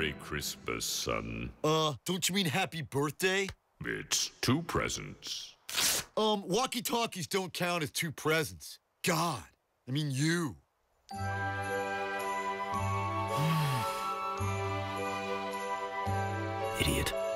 Merry Christmas, son. Don't you mean happy birthday? It's 2 presents. Walkie-talkies don't count as 2 presents. God, I mean you. Idiot.